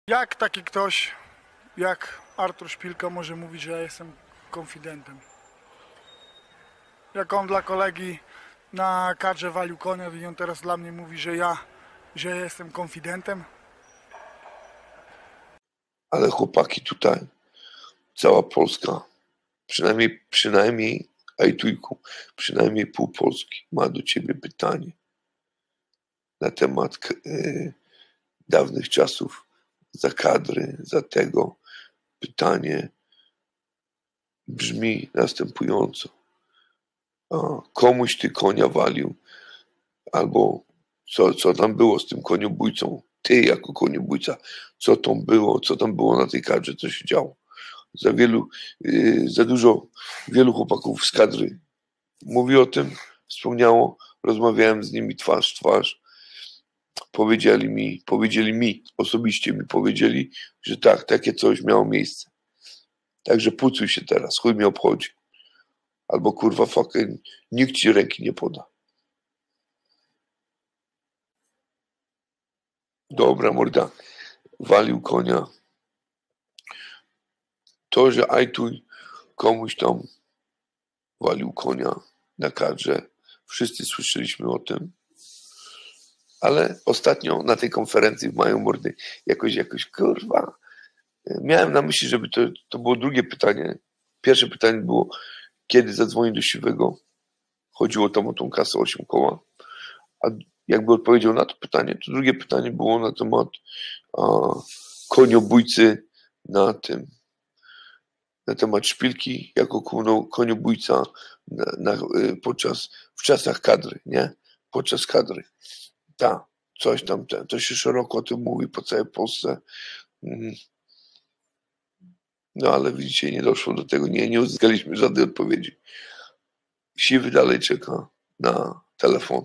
Jak taki ktoś, jak Artur Szpilka może mówić, że ja jestem konfidentem? Jak on dla kolegi na kadrze walił konia i on teraz dla mnie mówi, że ja jestem konfidentem? Ale chłopaki tutaj, cała Polska, przynajmniej Ajtujku, przynajmniej pół Polski ma do ciebie pytanie na temat dawnych czasów, za kadry, za tego. Pytanie brzmi następująco. Komuś ty konia walił, albo co tam było z tym koniobójcą, ty jako koniobójca, co tam było na tej kadrze, co się działo. Za dużo wielu chłopaków z kadry mówi o tym, wspomniało, rozmawiałem z nimi twarz w twarz, powiedzieli mi, osobiście mi powiedzieli, że tak, takie coś miało miejsce. Także pucuj się teraz, chuj mnie obchodzi. Albo kurwa fucking nikt ci ręki nie poda. Dobra morda, walił konia. To, że Ajtuj komuś tam walił konia na kadrze, wszyscy słyszeliśmy o tym. Ale ostatnio na tej konferencji w Maju Mordy jakoś kurwa, miałem na myśli, żeby to było drugie pytanie. Pierwsze pytanie było, kiedy zadzwoni do Siwego. Chodziło tam o tą kasę 8 koła. A jakby odpowiedział na to pytanie, to drugie pytanie było na temat koniobójcy na temat Szpilki jako koniobójca w czasach kadry, nie? Podczas kadry. Tak, coś tam, to się szeroko o tym mówi po całej Polsce. No ale widzicie, nie doszło do tego, nie uzyskaliśmy żadnej odpowiedzi. Siwy dalej czeka na telefon.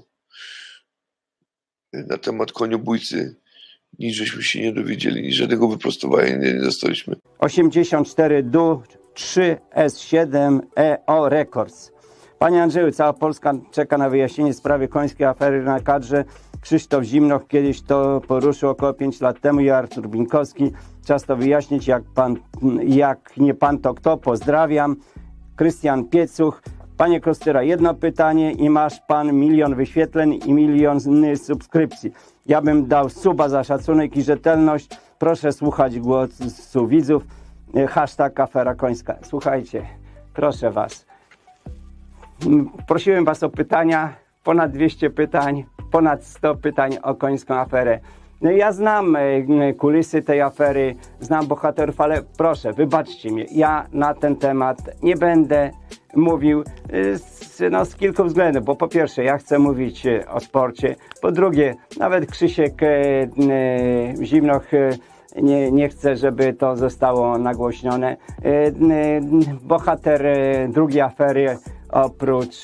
Na temat koniobójcy nic żeśmy się nie dowiedzieli, nic żadnego wyprostowania nie dostaliśmy. 84 DU 3 S7 EO Records. Panie Andrzeju, cała Polska czeka na wyjaśnienie sprawy końskiej afery na kadrze. Krzysztof Zimnoch kiedyś to poruszył około 5 lat temu i Artur Binkowski. Czas to wyjaśnić, jak nie pan to kto. Pozdrawiam. Krystian Piecuch. Panie Kostyra, jedno pytanie i masz pan 1 000 000 wyświetleń i 1 000 000 subskrypcji. Ja bym dał suba za szacunek i rzetelność. Proszę słuchać głosu widzów. Hashtag afera końska. Słuchajcie, proszę was. Prosiłem was o pytania, ponad 200 pytań, ponad 100 pytań o końską aferę. No ja znam kulisy tej afery, znam bohaterów, ale proszę, wybaczcie mnie, ja na ten temat nie będę mówił z kilku względów, bo po pierwsze ja chcę mówić o sporcie, po drugie nawet Krzysiek Zimnoch nie chcę, żeby to zostało nagłośnione. Bohater drugiej afery oprócz,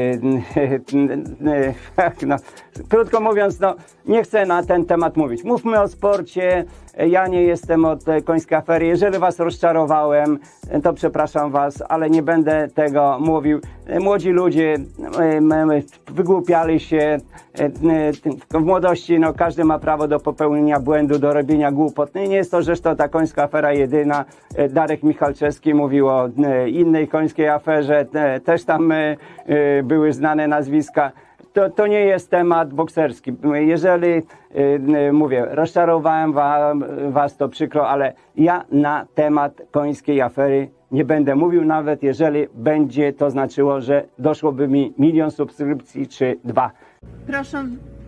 no, krótko mówiąc, no, nie chcę na ten temat mówić. Mówmy o sporcie, ja nie jestem od końskiej afery. Jeżeli was rozczarowałem, to przepraszam was, ale nie będę tego mówił. Młodzi ludzie wygłupiali się w młodości, no każdy ma prawo do popełnienia błędu, do robienia głupot. Nie jest to zresztą ta końska afera jedyna. Darek Michalczewski mówił o innej końskiej aferze, też tam były znane nazwiska. To nie jest temat bokserski. Jeżeli, mówię, rozczarowałem was, to przykro, ale ja na temat końskiej afery nie będę mówił, nawet jeżeli będzie to znaczyło, że doszłoby mi 1 000 000 subskrypcji czy 2. Proszę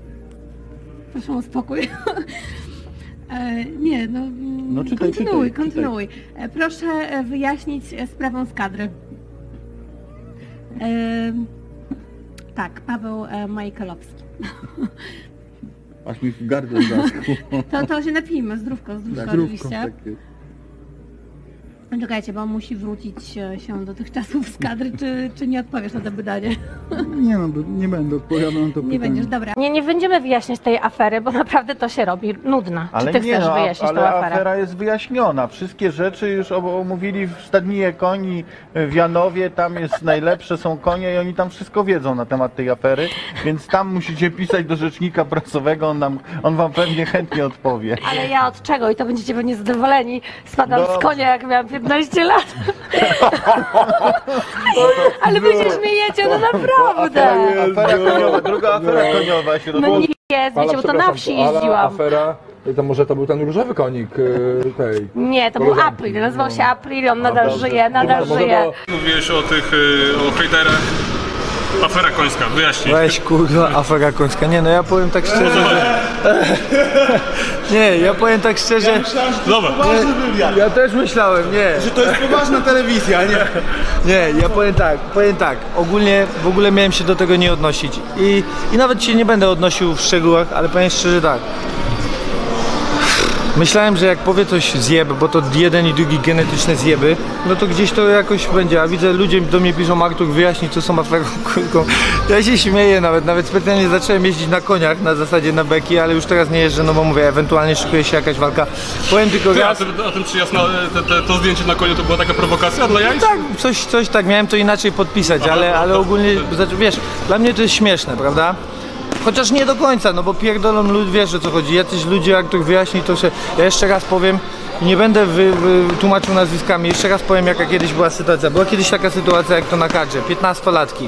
o spokój. Nie, no, no kontynuuj. Proszę wyjaśnić sprawę z kadry. Tak, Paweł Majkalowski. Aż mi w gardle zaschło. To się napijmy, zdrówko tak, oczywiście. Tak Czekajcie, bo on musi wrócić się do tych czasów z kadry, czy nie odpowiesz na to pytanie? Nie no, nie będę odpowiadał na to pytanie. Nie będziesz, dobra. Nie będziemy wyjaśniać tej afery, bo naprawdę to się robi nudna. Ale Czy ty nie, chcesz no, wyjaśnić ale tą aferę? afera jest wyjaśniona. Wszystkie rzeczy już omówili w Stadninie Koni w Janowie. Tam jest najlepsze, są konie i oni tam wszystko wiedzą na temat tej afery. Więc tam musicie pisać do rzecznika prasowego, on wam pewnie chętnie odpowie. Ale ja od czego? I to będziecie pewnie zadowoleni. Spadam z konia, jak miałam 15 lat. Ale wy się śmiejecie, no naprawdę. Afera koniowa, druga afera koniowa się No rozpoczęła. nie jest, wiecie, bo to na wsi jeździłam. Afera, to może to był ten różowy konik tej... Nie, to był April, nazywał się April, on nadal żyje, nadal żyje. Mówiłeś o tych, o hejterach. Afera końska, wyjaśnij. Weź kurwa, afera końska. Nie no, ja powiem tak szczerze, że... Nie, ja powiem tak szczerze... Dobra. Ja też myślałem, nie. Że to jest poważna telewizja, nie? Nie, ja powiem tak. Ogólnie, w ogóle miałem się do tego nie odnosić. I nawet się nie będę odnosił w szczegółach, ale powiem szczerze tak. Myślałem, że jak powie coś zjeb, bo to jeden i drugi genetyczne zjeby, no to gdzieś to jakoś będzie, a widzę, ludzie do mnie piszą, Artur, wyjaśnij, co są aferą kulką. Ja się śmieję nawet specjalnie zacząłem jeździć na koniach, na zasadzie na beki, ale już teraz nie jeżdżę, no bo mówię, ewentualnie szykuje się jakaś walka. Powiem tylko raz... A ten przyjazd, to zdjęcie na koniu to była taka prowokacja dla jaj? Tak, coś tak, miałem to inaczej podpisać, ale ogólnie, wiesz, dla mnie to jest śmieszne, prawda? Chociaż nie do końca, no bo pierdolą lud, wiesz o co chodzi. Jacyś ludzie, jak ktoś wyjaśni, to się... Ja jeszcze raz powiem, nie będę tłumaczył nazwiskami, jeszcze raz powiem, jaka kiedyś była sytuacja. Była kiedyś taka sytuacja, jak to na kadrze, 15-latki,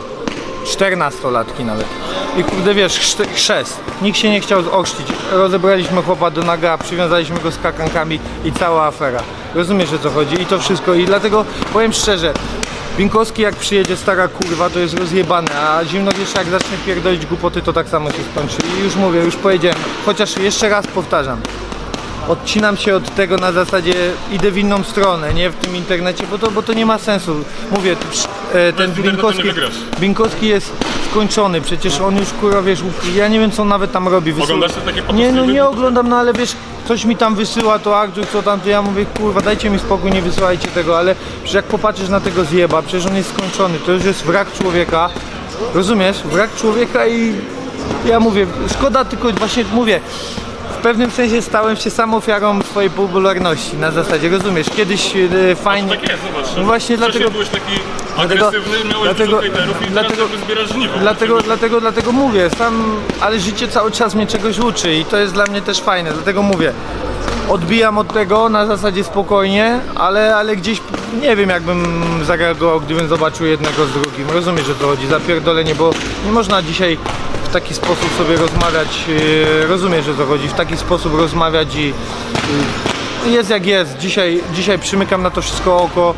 14-latki nawet. I kurde, wiesz, chrzest. Nikt się nie chciał ochrzcić. Rozebraliśmy chłopa do naga, przywiązaliśmy go skakankami i cała afera. Rozumiesz o co chodzi? I to wszystko. I dlatego powiem szczerze, Binkowski jak przyjedzie stara kurwa, to jest rozjebane, a Zimnowiesz jak zacznie pierdolić głupoty, to tak samo się skończy. I już mówię, już powiedziałem, chociaż jeszcze raz powtarzam, odcinam się od tego na zasadzie, idę w inną stronę, nie w tym internecie, bo to nie ma sensu. Mówię, ten Binkowski jest skończony, przecież on już kurwa, wiesz, ja nie wiem co on nawet tam robi. Oglądasz te takie Nie, no nie oglądam, no ale wiesz, coś mi tam wysyła, to Artur, co tam, to ja mówię, kurwa, dajcie mi spokój, nie wysyłajcie tego, ale przecież jak popatrzysz na tego zjeba, przecież on jest skończony, to już jest wrak człowieka, rozumiesz? Wrak człowieka i ja mówię, szkoda, tylko właśnie mówię, w pewnym sensie stałem się sam ofiarą swojej popularności, na zasadzie, rozumiesz? Kiedyś fajnie... Tak jest, zobacz. No właśnie dlatego... byłeś taki agresywny, miałeś dużo hejterów i teraz jakby zbierasz żniwo. Dlatego mówię, ale życie cały czas mnie czegoś uczy i to jest dla mnie też fajne, dlatego mówię. Odbijam od tego na zasadzie spokojnie, ale gdzieś nie wiem jakbym zareagował, gdybym zobaczył jednego z drugim. Rozumiesz, że to chodzi, zapierdolenie, bo nie można dzisiaj w taki sposób sobie rozmawiać, rozumiesz, że to chodzi, w taki sposób rozmawiać i jest jak jest. Dzisiaj przymykam na to wszystko oko,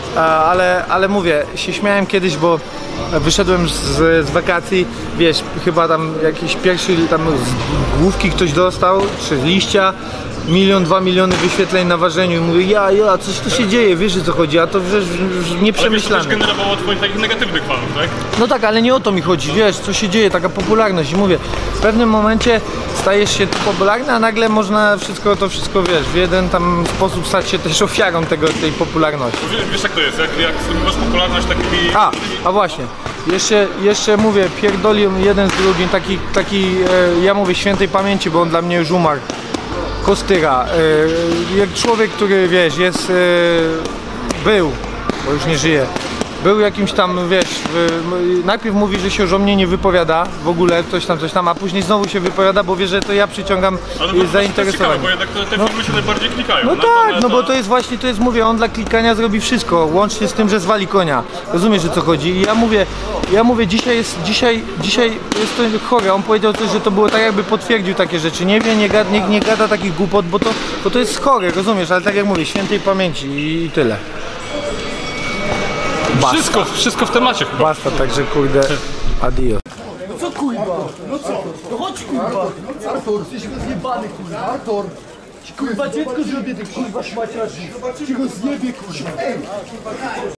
ale mówię, się śmiałem kiedyś, bo wyszedłem z wakacji, wiesz, chyba tam jakiś pierwszy tam z główki ktoś dostał, czy z liścia, 1-2 miliony wyświetleń na ważeniu i mówię, coś tu się dzieje, wiesz o co chodzi, a to wiesz, nieprzemyślane. Ale wiesz, to też generowało twoich takich negatywnych fanów, tak? No tak, ale nie o to mi chodzi, wiesz, co się dzieje, taka popularność i mówię, w pewnym momencie stajesz się popularny, a nagle można to wszystko, wiesz, w jeden tam sposób stać się też ofiarą tej popularności. Wiesz jak to jest, jak zdobywasz popularność takimi... A właśnie, jeszcze mówię, pierdolił jeden z drugim, taki ja mówię świętej pamięci, bo on dla mnie już umarł. Kostyra, jak człowiek, który wiesz, był, bo już nie żyje, był jakimś tam, wiesz, najpierw mówi, że się o mnie nie wypowiada w ogóle, coś tam, a później znowu się wypowiada, bo wie, że to ja przyciągam zainteresowanie. Bo jednak te filmy się najbardziej klikają. No tak, no bo to jest właśnie, mówię, on dla klikania zrobi wszystko, łącznie z tym, że zwali konia. Rozumiesz, o co chodzi? I ja mówię, dzisiaj jest to chore, on powiedział coś, że to było tak jakby potwierdził takie rzeczy. Nie wie, nie gada takich głupot, bo to jest chore, rozumiesz, ale tak jak mówię, świętej pamięci i tyle. Wszystko w temacie chyba. Basta, także kurde, adios. No co kurwa? No co? No chodź kurwa! Artur, jesteś rozjebany kurwa! Artur! Ci kurwa dziecko zrobię, ty kurwa szmaciarzy! Ci go zjebie kurwa!